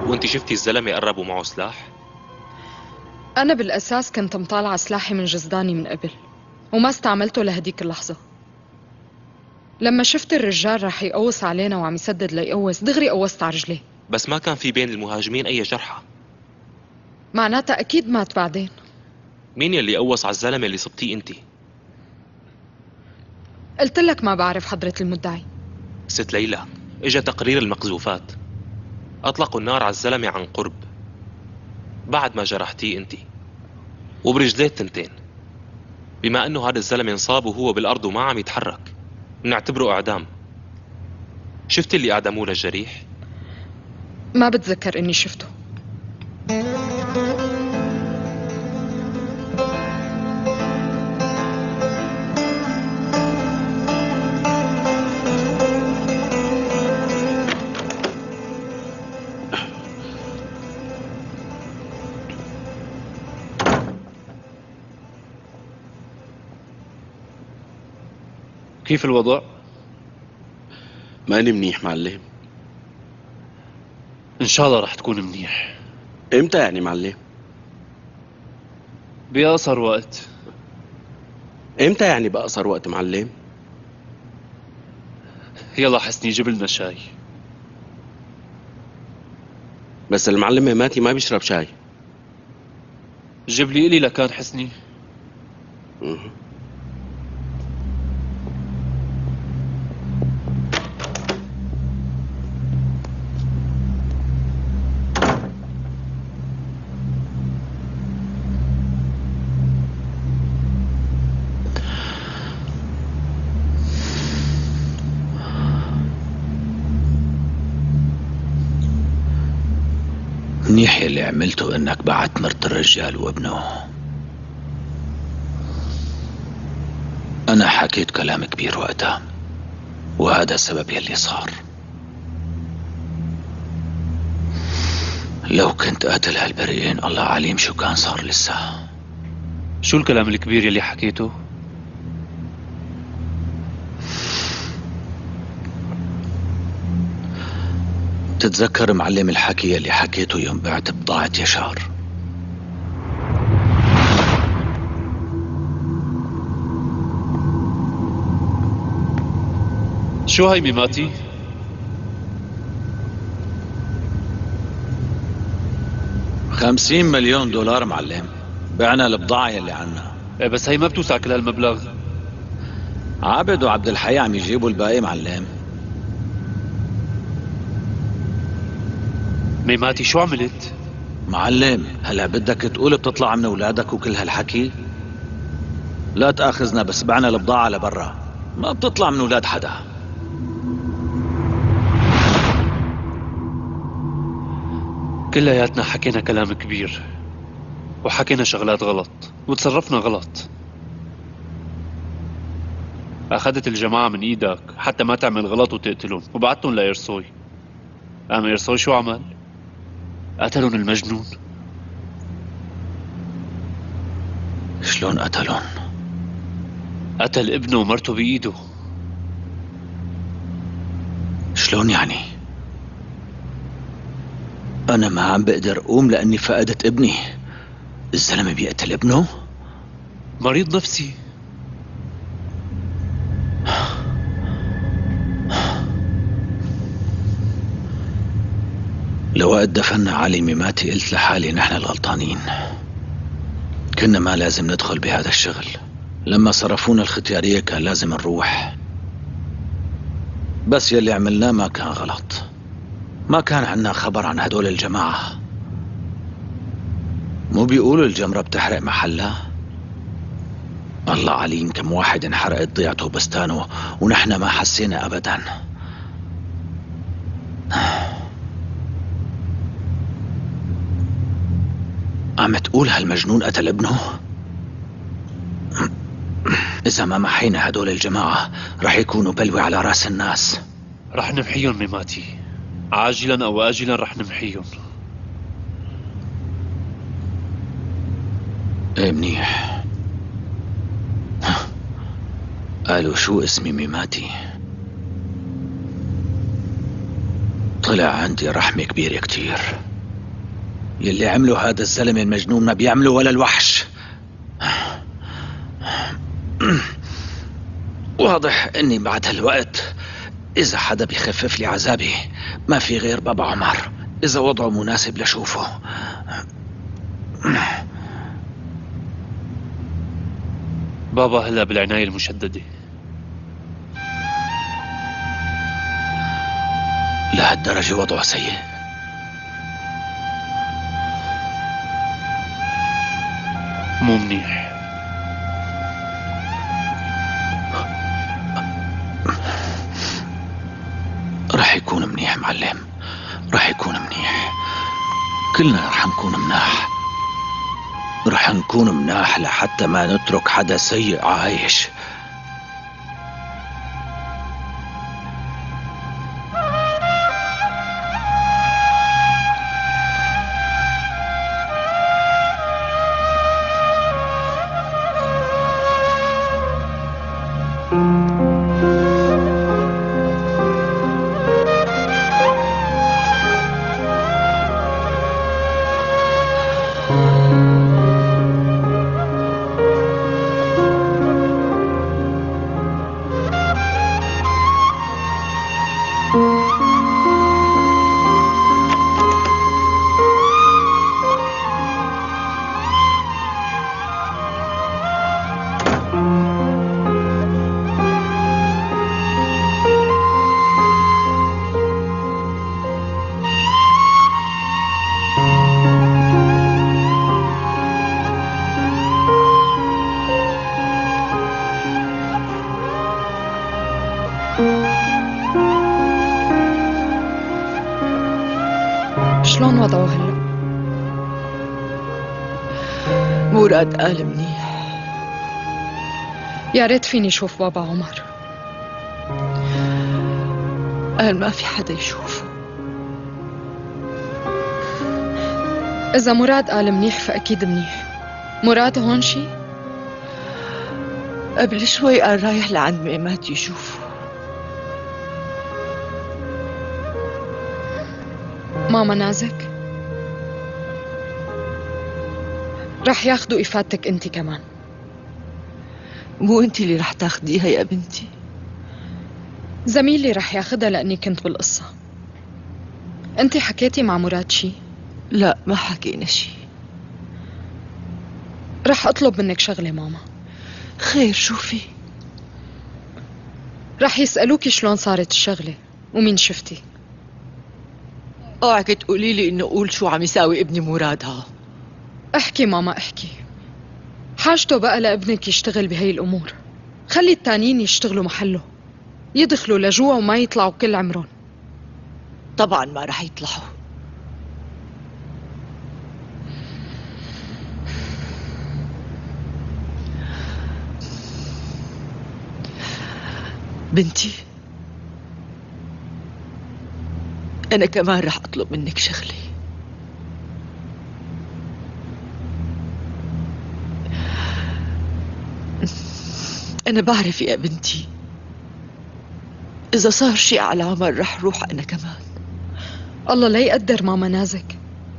وانت شفتي الزلمة قرب ومعه سلاح؟ أنا بالأساس كنت مطالعة سلاحي من جزداني من قبل، وما استعملته لهديك اللحظة. لما شفت الرجال رح يقوص علينا وعم يسدد ليقوص، دغري قوصت على رجليه. بس ما كان في بين المهاجمين أي جرحى. معناتها أكيد مات بعدين. مين يلي قوص على الزلمة اللي صبتيه انت؟ قلت لك ما بعرف حضرة المدعي. ست ليلى، اجا تقرير المقذوفات، أطلقوا النار على الزلمة عن قرب بعد ما جرحتيه انت وبرجليه التنتين. بما انه هذا الزلمة انصاب وهو بالأرض وما عم يتحرك، بنعتبره إعدام. شفت اللي أعدموه للجريح؟ ما بتذكر إني شفته. كيف الوضع؟ ماني منيح معلم. إن شاء الله رح تكون منيح. امتى يعني معلم؟ بأقصر وقت. امتى يعني بأقصر وقت معلم؟ يلا حسني جيب لنا شاي. بس المعلم ميماتي ما بيشرب شاي. جيب لي إلي لكان حسني. منيح يلي عملته انك بعت مرت الرجال وابنه. انا حكيت كلام كبير وقتها، وهذا السبب يلي صار. لو كنت قاتل هالبريئين الله عليم شو كان صار لسه. شو الكلام الكبير يلي حكيته؟ تتذكر معلم الحكي اللي حكيته يوم بعت بضاعة يشار؟ شو هاي ميماتي؟ $50 مليون معلم. بعنا البضاعة يلي عنا. بس هي ما بتوسع كل هالمبلغ. عابد وعبد الحي عم يجيبوا الباقي معلم. ميماتي شو عملت؟ معلم هلا بدك تقول بتطلع من اولادك وكل هالحكي؟ لا تاخذنا بس بعنا البضاعة لبرا، ما بتطلع من اولاد حدا. كلياتنا حكينا كلام كبير، وحكينا شغلات غلط، وتصرفنا غلط. أخذت الجماعة من إيدك حتى ما تعمل غلط وتقتلهم، وبعتهم لإرسوي. قام إرسوي شو عمل؟ قتلون المجنون. شلون قتلون؟ قتل ابنه ومرته بإيده. شلون يعني؟ أنا ما عم بقدر أقوم لأني فقدت ابني. الزلمة بيقتل ابنه؟ مريض نفسي. لوقت دفنا علي ميماتي قلت لحالي نحن الغلطانين، كنا ما لازم ندخل بهذا الشغل. لما صرفونا الختيارية كان لازم نروح، بس يلي عملناه ما كان غلط. ما كان عنا خبر عن هدول الجماعة. مو بيقولوا الجمرة بتحرق محلها؟ الله عليم كم واحد انحرقت ضيعته وبستانه ونحن ما حسينا أبدا. عم تقول هالمجنون قتل ابنه؟ إذا ما محينا هدول الجماعة رح يكونوا بلوي على راس الناس. رح نمحيهم ميماتي، عاجلا أو آجلا رح نمحيهم. ايه منيح. قالوا شو اسمي ميماتي؟ طلع عندي رحمة كبيرة كتير. يلي عمله هذا الزلمة المجنون ما بيعمله ولا الوحش. واضح اني بعد هالوقت اذا حدا بيخفف لي عذابي ما في غير بابا عمر، اذا وضعه مناسب لشوفه. بابا هلا بالعناية المشددة. لهالدرجة وضعه سيء؟ مو منيح. رح يكون منيح معلم، رح يكون منيح. كلنا رح نكون مناح، رح نكون مناح لحتى ما نترك حدا سيء عايش. شلون وضعه هلا؟ مراد قال منيح. يا ريت فيني اشوف بابا عمر. قال ما في حدا يشوفه. إذا مراد قال منيح فأكيد منيح. مراد هون شي؟ قبل شوي قال رايح لعند ميمات يشوفه. ماما نازك؟ رح ياخدوا إفادتك انت كمان. مو انت اللي رح تاخديها يا بنتي؟ زميلي رح ياخدها لأني كنت بالقصة. انت حكيتي مع مراد شي؟ لا ما حكينا شي. رح أطلب منك شغلة ماما. خير شوفي. رح يسألوكي شلون صارت الشغلة ومين شفتي. اوعك تقولي لي انه قول شو عم يساوي ابني مراد. ها احكي ماما احكي. حاجته بقى لابنك يشتغل بهي الأمور. خلي التانيين يشتغلوا محله، يدخلوا لجوا وما يطلعوا كل عمرهم. طبعا ما رح يطلعوا. بنتي أنا كمان رح أطلب منك شغلة. أنا بعرف يا بنتي إذا صار شيء على عمر رح روح أنا كمان. الله لا يقدر ماما نازك.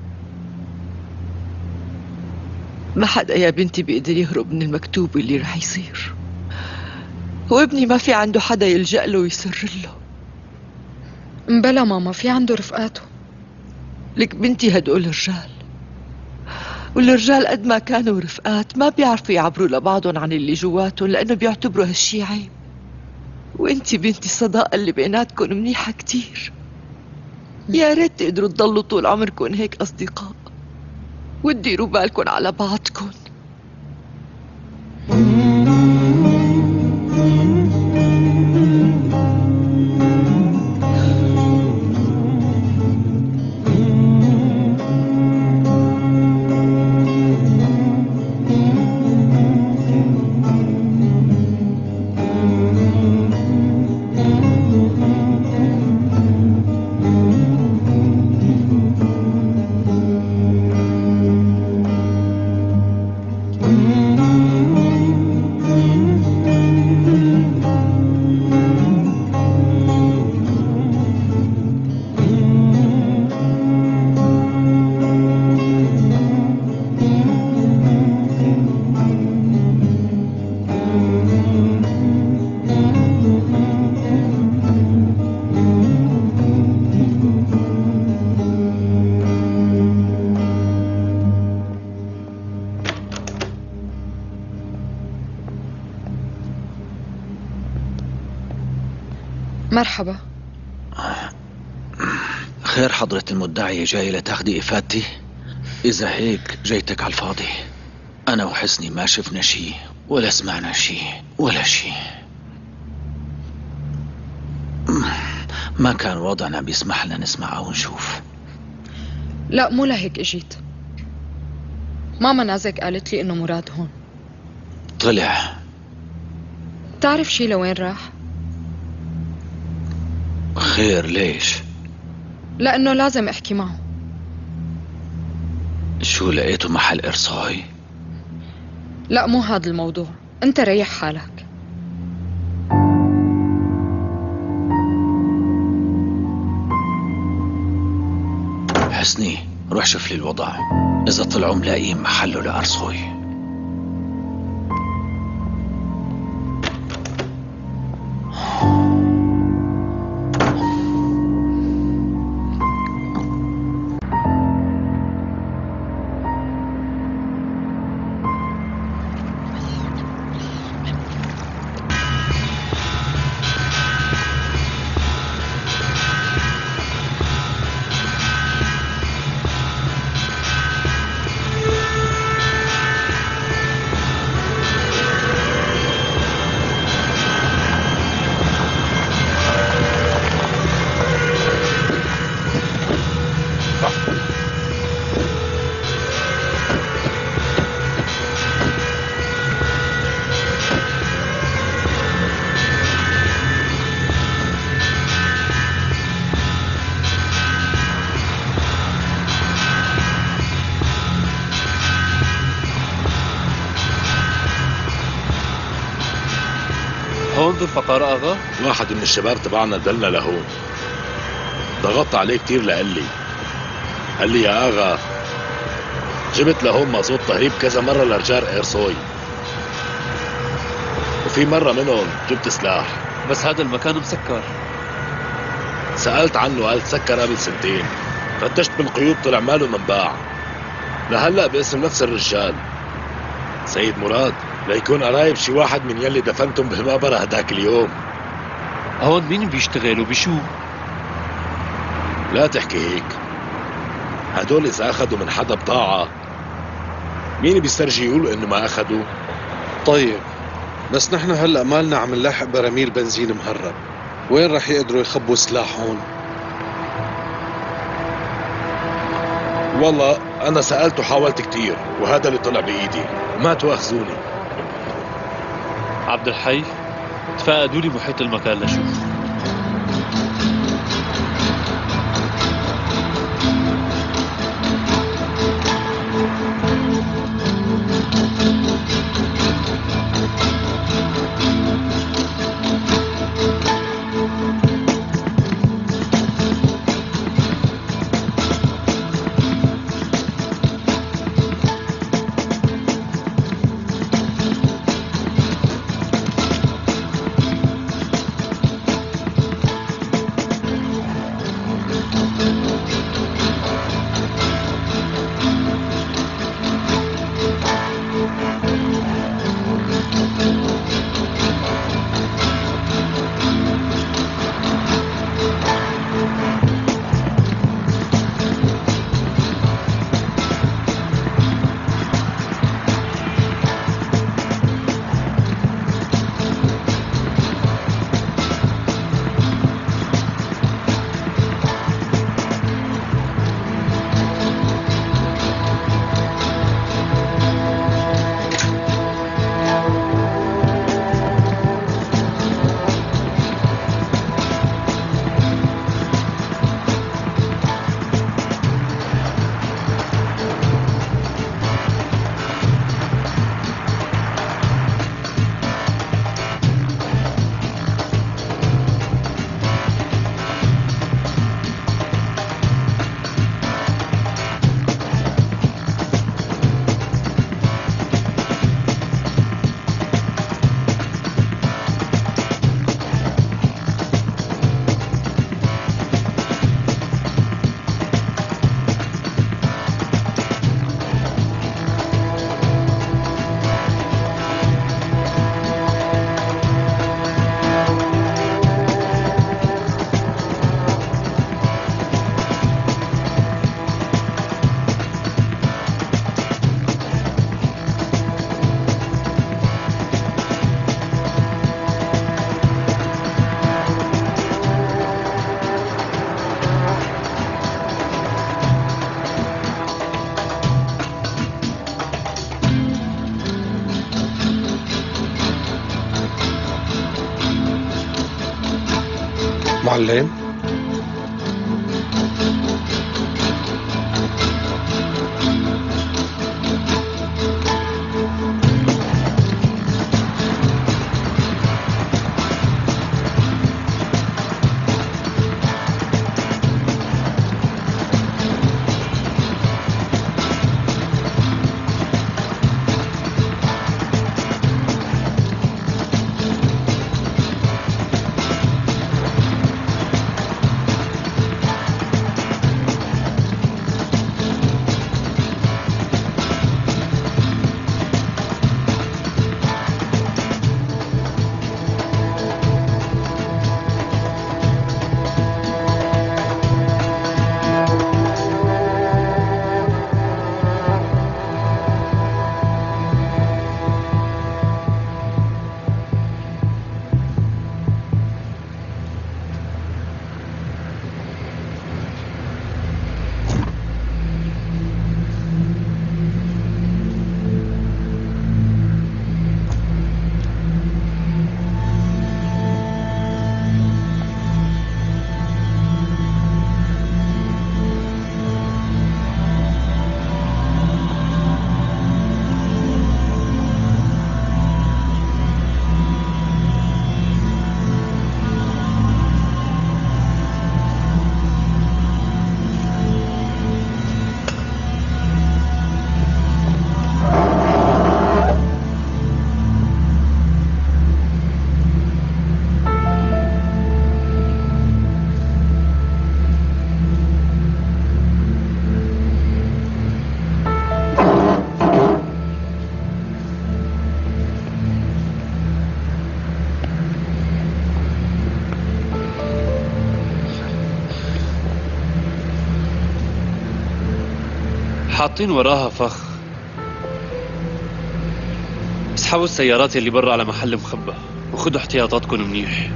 ما حدا يا بنتي بيقدر يهرب من المكتوب اللي رح يصير. وابني ما في عنده حدا يلجأ له ويسر له. مبلا ماما في عنده رفقاته. لك بنتي هدول رجال، والرجال قد ما كانوا رفقات ما بيعرفوا يعبروا لبعضهم عن اللي جواتهم لأنه بيعتبروا هالشي عيب. وانتي بنتي الصداقة اللي بيناتكم منيحة كتير. يا ريت تقدروا تضلوا طول عمركم هيك أصدقاء وتديروا بالكم على بعضكم. مرحبا. خير حضرة المدعية جاي لتاخدي إفادتي؟ إذا هيك جيتك على الفاضي. أنا وحسني ما شفنا شي ولا سمعنا شي ولا شي. ما كان وضعنا بيسمح لنا نسمع أو نشوف. لا مو لهيك اجيت. ماما نازك قالت لي انه مراد هون. طلع. تعرف شي لوين راح؟ خير ليش؟ لأنه لازم احكي معه. شو لقيته محل إرصاي؟ لا مو هذا الموضوع، انت ريح حالك. حسني روح شوف لي الوضع، إذا طلعوا ملاقيين محله لأرصوي. هون ذو الفقار اغا؟ واحد من الشباب تبعنا دلنا لهون، ضغطت عليه كتير قال لي يا اغا جبت لهون مازوت تهريب كذا مرة لرجال ايرسوي، وفي مرة منهم جبت سلاح. بس هذا المكان مسكر. سألت عنه قال تسكر قبل 2 سنين، فتشت بالقيود طلع ماله منباع، لهلأ باسم نفس الرجال سيد مراد، ليكون قرايب شي واحد من يلي دفنتم بالمقبرة هداك اليوم. هون مين بيشتغل وبشو؟ لا تحكي هيك، هدول إذا أخذوا من حدا بضاعة مين بيسترجي يقول إنه ما أخذوا؟ طيب بس نحن هلأ مالنا عم نلاحق براميل بنزين مهرب، وين رح يقدروا يخبوا سلاح هون؟ والله أنا سألت وحاولت كتير، وهذا اللي طلع بإيدي، ما تواخذوني. عبد الحي تفقدوا لي محيط المكان لشوف. معلم؟ حاطين وراها فخ. اسحبوا السيارات اللي برا على محل مخبى وخدوا احتياطاتكم منيح.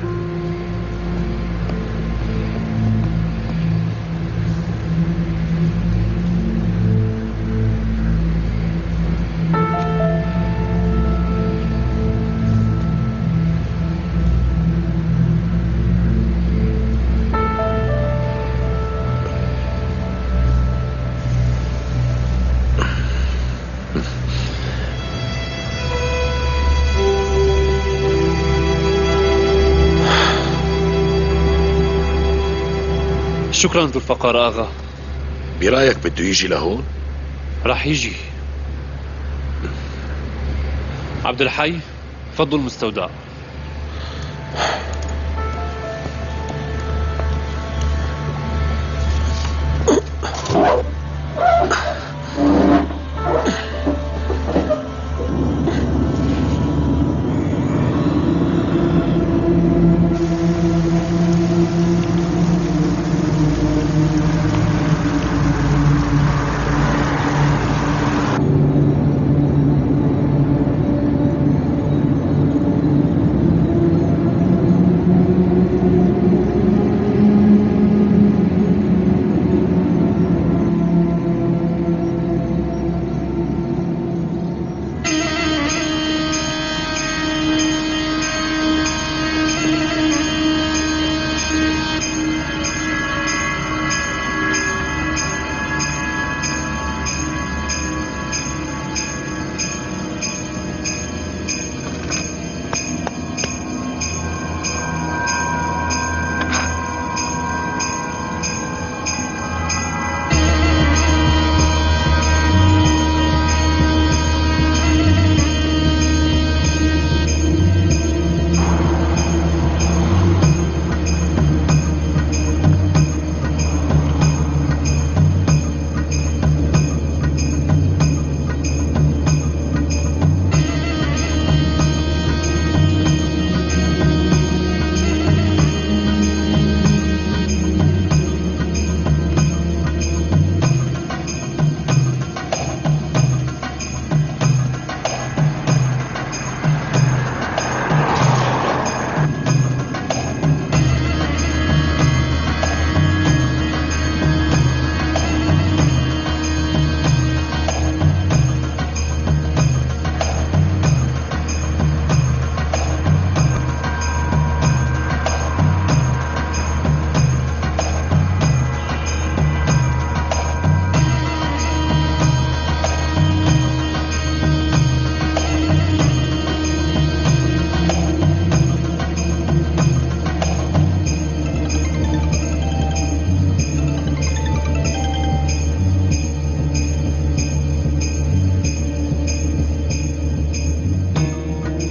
شكرا ذو الفقار آغا. برايك بده يجي لهون؟ راح يجي. عبد الحي فضوا المستودع.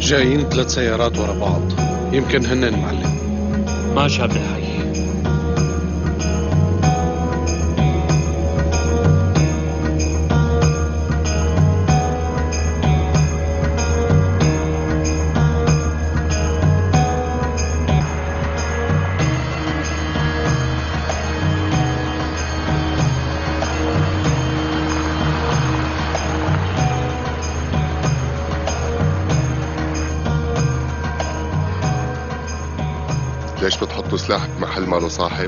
جايين 3 سيارات ورا بعض، يمكن هنن معلم. ماشي عبد الحي. ليش بتحطوا سلاح بمحل ما له صاحب؟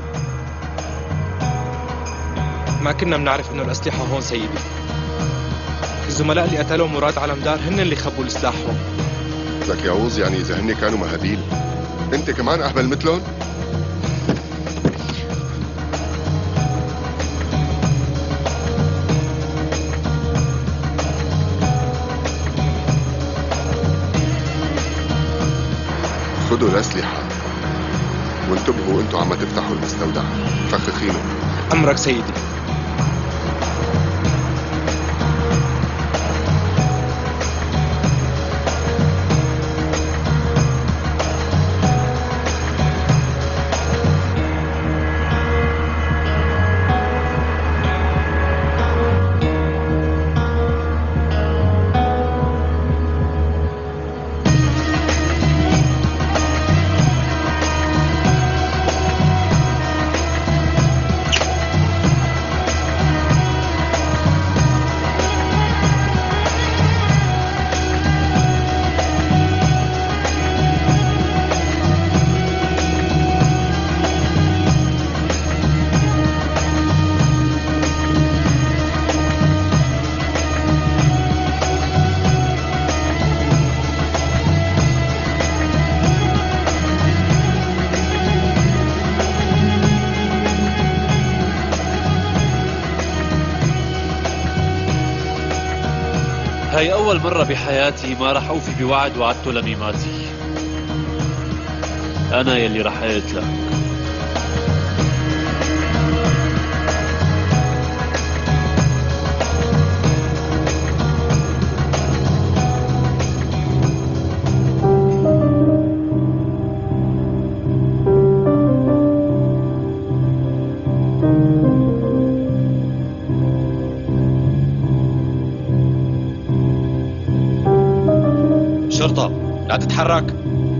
ما كنا بنعرف انه الاسلحه هون سيدي. الزملاء اللي قتلوا مراد علمدار هن اللي خبوا السلاح هون. لك يا عوز، يعني اذا هن كانوا مهابيل انت كمان اهبل مثلهم؟ خذوا الاسلحه وانتبهوا انتوا عم تفتحوا المستودع، فخخينه. امرك سيدي. هاي أول مرة بحياتي ما رح أوفي بوعد وعدته لميماتي. أنا يلي رح أقتلك. شرطة، لا تتحرك.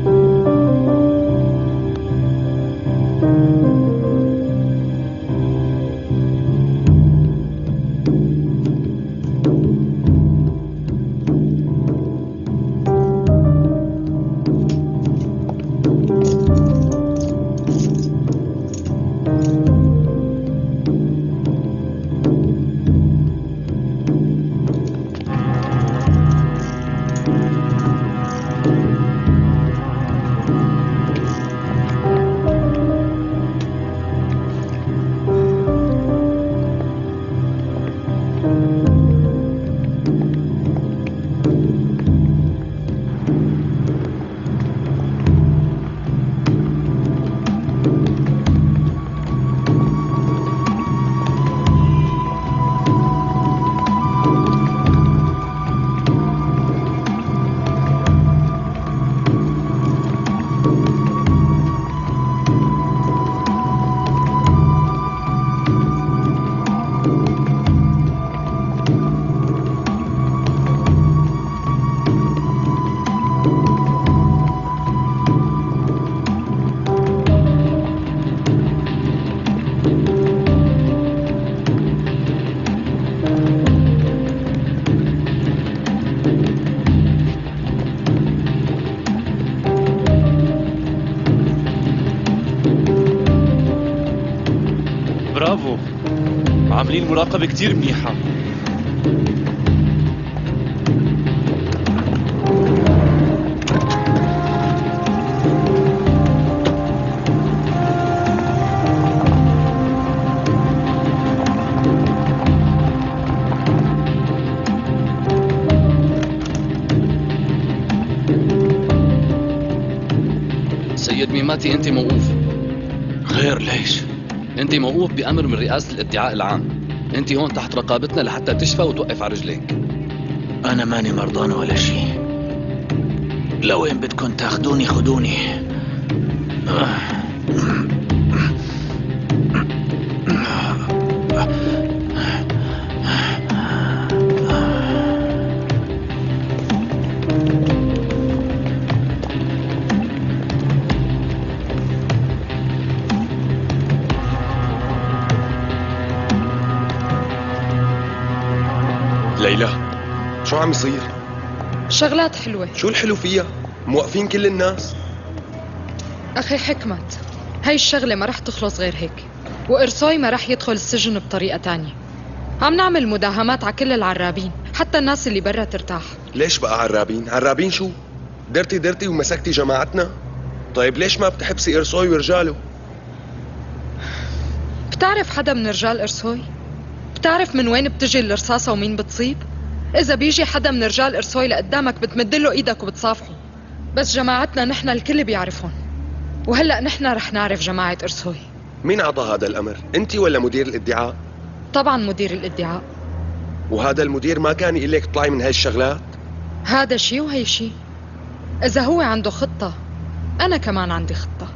برافو، عاملين مراقبة كتير منيحة. سيد ميماتي، انت موقوف. غير ليش؟ انت موقوف بأمر من رئاسة الادعاء العام. انت هون تحت رقابتنا لحتى تشفى وتوقف على رجليك. أنا ماني مرضان ولا شيء. لوين بدكم تاخدوني خدوني. ليلى، شو عم يصير؟ شغلات حلوة. شو الحلو فيها؟ موقفين كل الناس. أخي حكمت، هاي الشغلة ما رح تخلص غير هيك، وإرسوي ما رح يدخل السجن بطريقة تانية. عم نعمل مداهمات على كل العرابين، حتى الناس اللي برا ترتاح. ليش بقى عرابين؟ عرابين شو؟ درتي ومسكتي جماعتنا؟ طيب ليش ما بتحبسي إرسوي ورجاله؟ بتعرف حدا من رجال إرسوي؟ بتعرف من وين بتجي الرصاصة ومين بتصيب؟ إذا بيجي حدا من رجال إرسوي لقدامك بتمدله إيدك وبتصافحه. بس جماعتنا نحن الكل بيعرفون، وهلأ نحن رح نعرف جماعة إرسوي. مين أعطى هذا الأمر؟ أنت ولا مدير الادعاء؟ طبعا مدير الادعاء. وهذا المدير ما كان يقول لك اطلعي من هاي الشغلات؟ هذا شيء وهي شيء. إذا هو عنده خطة، أنا كمان عندي خطة.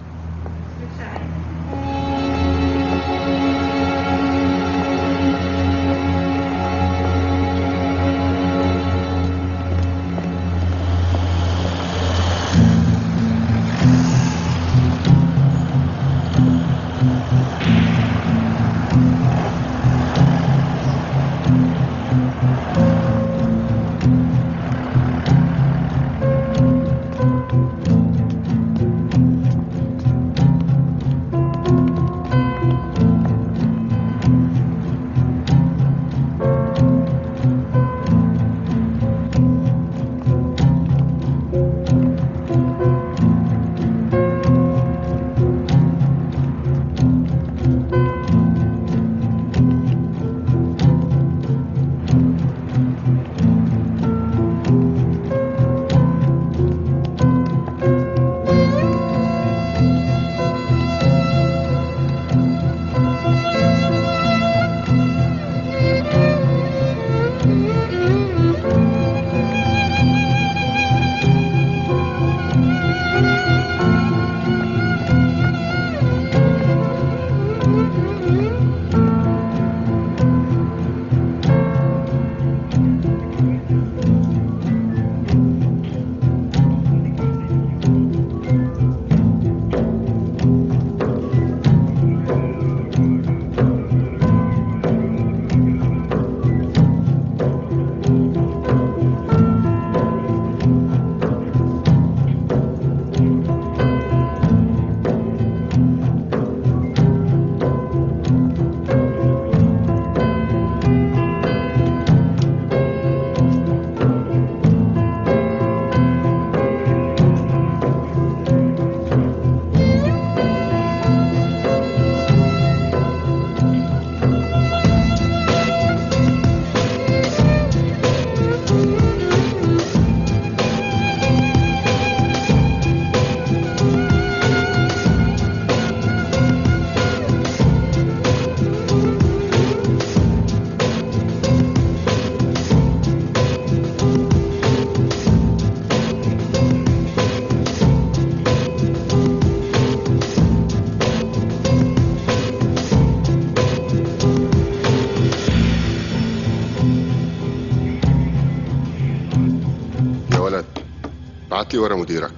بعت لي ورا مديرك.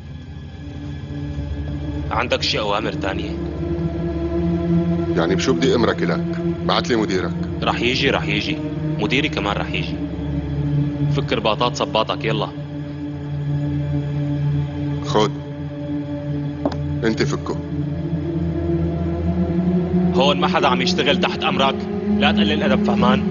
عندك شي أوامر تانية؟ يعني بشو بدي أمرك لك؟ بعت لي مديرك. رح يجي مديري كمان رح يجي. فك رباطات صباطك يلا. خد انت فكه. هون ما حدا عم يشتغل تحت أمرك، لا تقلل أدب فهمان؟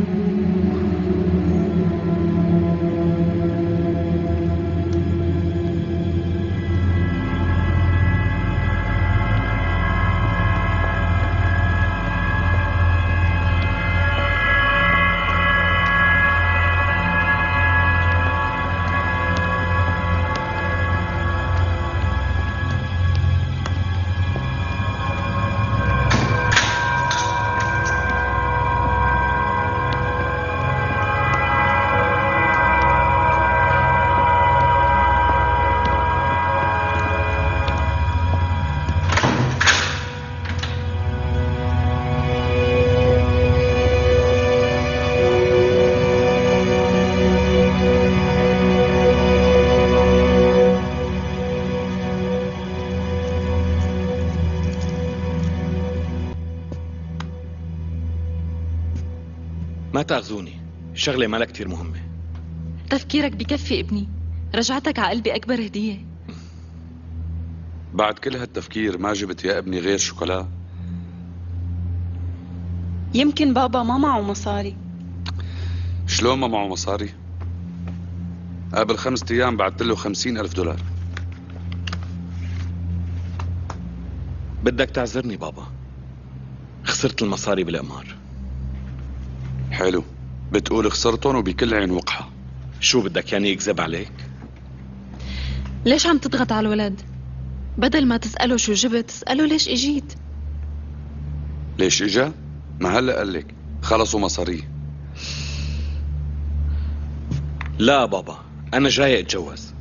تاخذوني، شغلة ما لها كتير مهمة. تفكيرك بكفي ابني، رجعتك على قلبي أكبر هدية. بعد كل هالتفكير ما جبت يا ابني غير شوكولا؟ يمكن بابا ما معه مصاري. شلون ما معه مصاري؟ قبل 5 أيام بعت له 50,000 دولار. بدك تعذرني بابا، خسرت المصاري بالقمار. حلو، بتقول خسرتهم وبكل عين وقحة. شو بدك يعني يكذب عليك؟ ليش عم تضغط على الولد؟ بدل ما تسأله شو جبت، تسأله ليش اجيت. ليش اجا؟ ما هلا قال لك خلصوا مصاريه. لا بابا، أنا جاي أتجوز.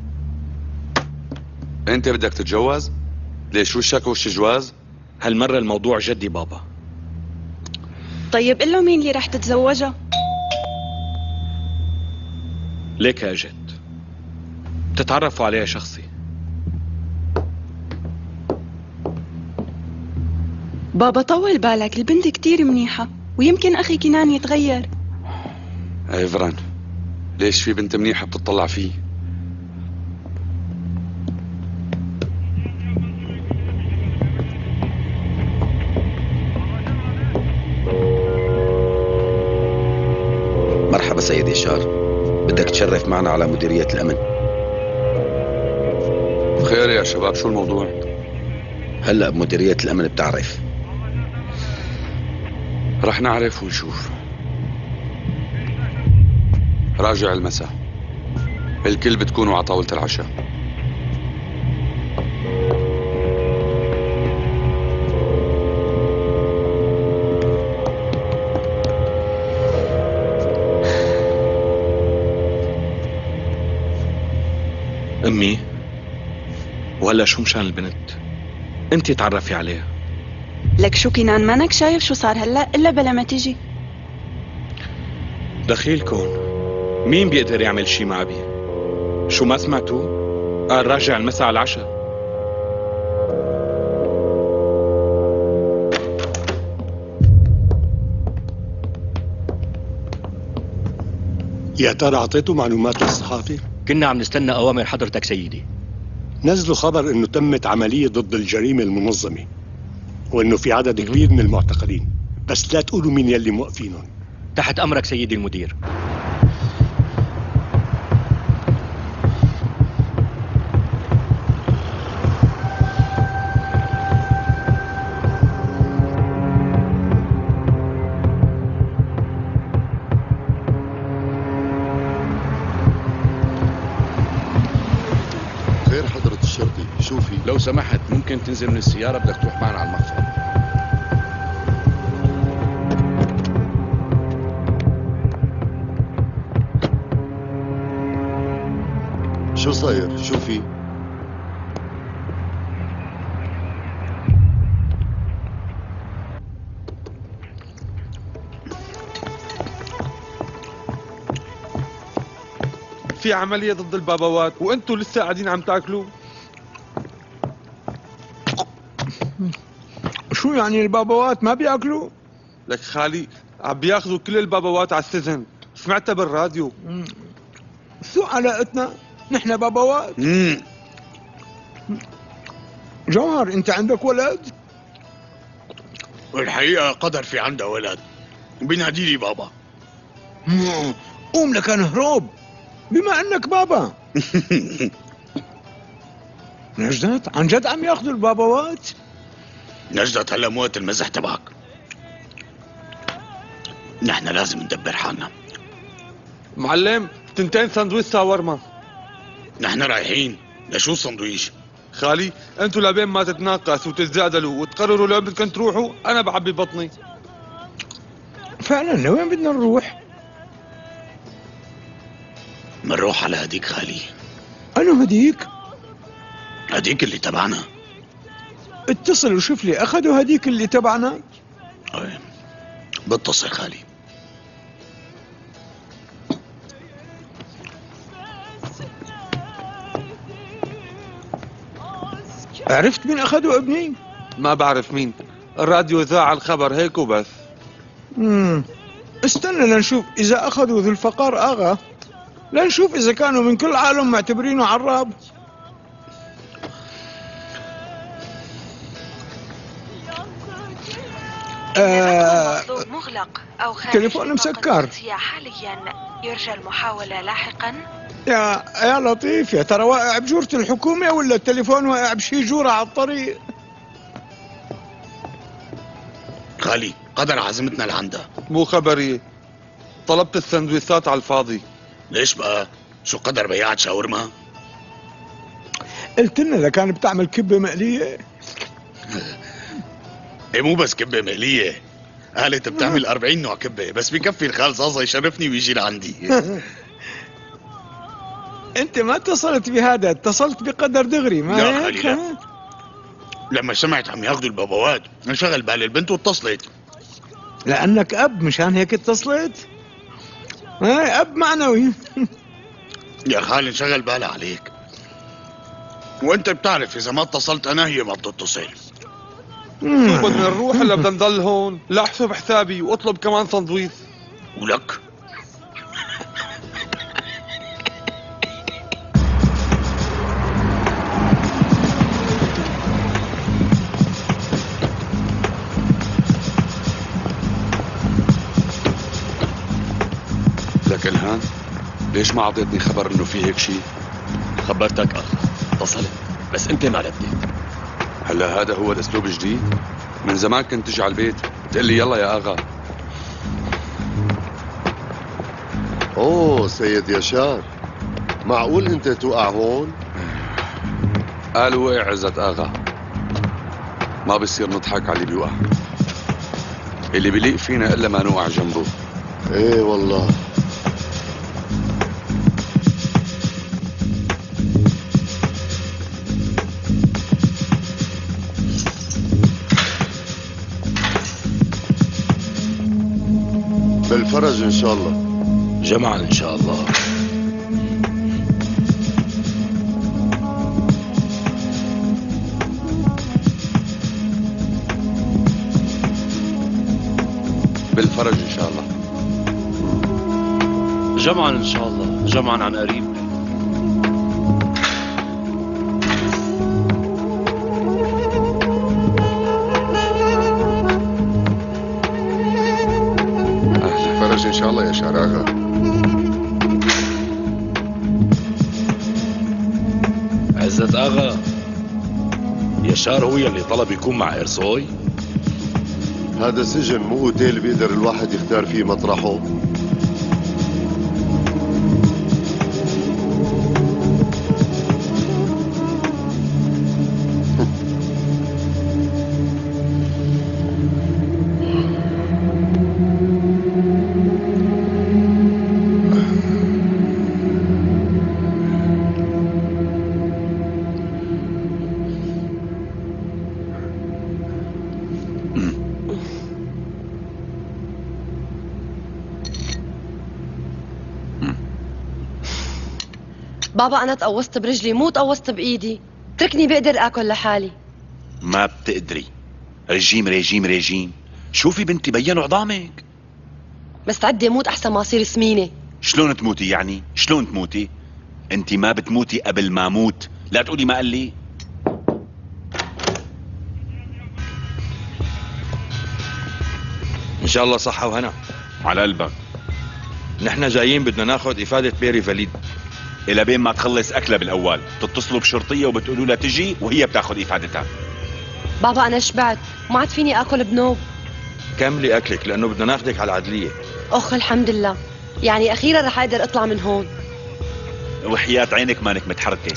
أنت بدك تتجوز؟ ليش وشك وش جواز؟ هالمرة الموضوع جدي بابا. طيب قل له مين اللي رح تتزوجها؟ ليك اجت بتتعرفوا عليها شخصي. بابا طول بالك، البنت كتير منيحة ويمكن أخي كنان يتغير. عفران، ليش في بنت منيحة بتطلع فيه؟ مرحبا سيد يشار، بدك تشرف معنا على مديرية الأمن. خير يا شباب، شو الموضوع؟ هلأ بمديرية الأمن بتعرف. رح نعرف ونشوف. راجع المساء، الكل بتكونوا على طاولة العشاء. أمي، وهلا شو مشان البنت؟ أنت تعرفي عليها. لك شو كنان، مانك شايف شو صار هلا إلا بلا ما تجي؟ دخيلكم، مين بيقدر يعمل شي مع أبي؟ شو ما سمعتوا؟ قال راجع المساء على العشاء. يا ترى اعطيته معلومات للصحافة؟ كنا عم نستنى أوامر حضرتك سيدي. نزلوا خبر انه تمت عملية ضد الجريمة المنظمة وانه في عدد كبير من المعتقلين، بس لا تقولوا مين يلي موقفينهم. تحت أمرك سيدي المدير. شوفي لو سمحت ممكن تنزل من السيارة، بدك تروح معنا على المخفر. شو صاير؟ شو في؟ في عملية ضد البابوات وانتوا لسه قاعدين عم تاكلوا؟ شو يعني البابوات ما بياكلوا؟ لك خالي عم بياخذوا كل البابوات على السجن، سمعتها بالراديو. شو علاقتنا؟ نحن بابوات؟ جوهر، انت عندك ولد؟ والحقيقة قدر في عنده ولد وبينادي لي بابا. قوم لك هروب بما انك بابا. نجدت عن جد عم ياخذوا البابوات؟ نجدت هلا موت المزح تبعك. نحن لازم ندبر حالنا. معلم، 2 سندويش شاورما. نحن رايحين لشو السندويش؟ خالي انتوا لبين ما تتناقصوا وتتجادلوا وتقرروا لوين بدكم تروحوا، انا بعبي بطني. فعلا لوين بدنا نروح؟ منروح على هديك خالي. أنا هديك؟ هديك اللي تبعنا. اتصل وشوف لي أخذوا هديك اللي تبعنا؟ ايه بتصل خالي. عرفت مين أخذوا ابني؟ ما بعرف مين، الراديو ذاع الخبر هيك وبس. استنى لنشوف إذا أخذوا ذو الفقار أغا، لنشوف إذا كانوا من كل عالم معتبرينه عراب. المطلوب مغلق أو خارج تليفون مسكر. حاليا يرجى المحاولة لاحقا. يا لطيف، يا ترى واقع بجورة الحكومة ولا التليفون واقع بشي جورة على الطريق؟ خالي قدر عزمتنا لعندها. مو خبري، طلبت السندويشات على الفاضي. ليش بقى؟ شو قدر بياعت شاورما؟ قلت لنا لكان بتعمل كبة مقلية. ايه مو بس كبة مقلية، قالت بتعمل 40 نوع كبة، بس بكفي الخال صاصة يشرفني ويجي لعندي. انت ما اتصلت بهذا، اتصلت بقدر دغري. ما لا خالي لا، لما سمعت عم ياخذوا البابوات انشغل بالي البنت واتصلت. لانك اب مشان هيك اتصلت؟ اب معنوي. يا خالي انشغل بالي عليك، وانت بتعرف اذا ما اتصلت انا هي ما بتتصل. بدنا نروح ولا بدنا نضل هون؟ لا احسب حسابي واطلب كمان سندويش. ولك لك الهان، ليش ما اعطيتني خبر انه في هيك شيء؟ خبرتك اخ، اتصلت بس انت ما رديت. هلا هذا هو الاسلوب الجديد؟ من زمان كنت تجي على البيت تقول لي يلا يا اغا. اوه سيد يشار، معقول انت توقع هون؟ قال وقع عزت اغا، ما بصير نضحك على اللي بيوقع، اللي بيليق فينا الا ما نوقع جنبه. ايه والله. بالفرج ان شاء الله. جمعا ان شاء الله. بالفرج ان شاء الله. جمعا ان شاء الله، جمعا عن قريب. بالفرج ان شاء الله يا شراغة. عزت اغا، يشار هو يلي طلب يكون مع ارسوي؟ هذا سجن مو اوتيل بيقدر الواحد يختار فيه مطرحه. بابا أنا تقوصت برجلي مو تقوصت بإيدي، تركني بقدر آكل لحالي. ما بتقدري، رجيم رجيم رجيم. شوفي بنتي بينوا عظامك. مستعدة موت أحسن ما أصير سمينة. شلون تموتي يعني؟ شلون تموتي؟ انت ما بتموتي قبل ما اموت، لا تقولي ما قال لي. ان شاء الله صحة وهنا. على قلبك. نحن جايين بدنا ناخذ افادة بيري فاليد. الى بين ما تخلص اكلها بالاول، بتتصلوا بشرطية وبتقولوا لها تجي وهي بتاخذ افادتها. بابا أنا شبعت، ما عاد فيني آكل بنوب. كملي اكلك لانه بدنا ناخذك على العدلية. اخ الحمد لله، يعني اخيرا رح اقدر اطلع من هون. وحياة عينك مانك متحركة.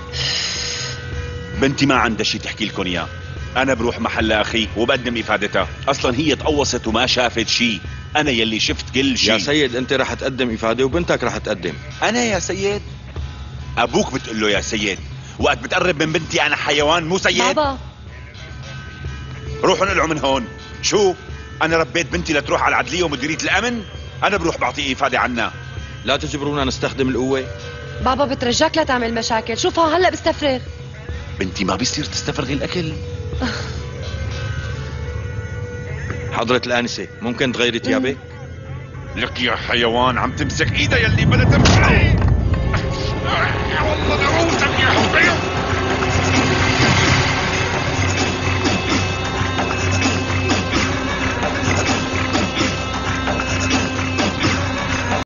بنتي ما عندها شي تحكي لكم اياه. انا بروح محل اخي وبقدم افادتها، اصلا هي تقوصت وما شافت شي، انا يلي شفت كل شي. يا سيد انت رح تقدم افادة وبنتك رح تقدم. انا يا سيد؟ ابوك بتقول له يا سيد، وقت بتقرب من بنتي انا حيوان مو سيد؟ بابا روحوا نقلعوا من هون. شو؟ انا ربيت بنتي لتروح على العدلية ومديرية الامن؟ انا بروح بعطيه افادة عنها. لا تجبرونا نستخدم القوة. بابا بترجاك لا تعمل مشاكل، شوفها هلا بستفرغ. بنتي ما بيصير تستفرغي الاكل. حضرة الآنسة ممكن تغيري ثيابك؟ لك يا حيوان عم تمسك ايدها يلي بلا تمشي.